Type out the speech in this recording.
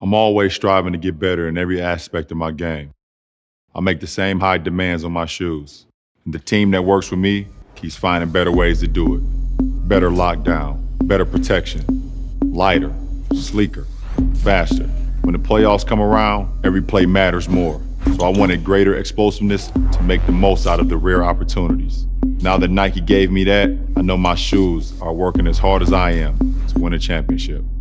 I'm always striving to get better in every aspect of my game. I make the same high demands on my shoes. And the team that works with me keeps finding better ways to do it. Better lockdown, better protection, lighter, sleeker, faster. When the playoffs come around, every play matters more. So I wanted greater explosiveness to make the most out of the rare opportunities. Now that Nike gave me that, I know my shoes are working as hard as I am to win a championship.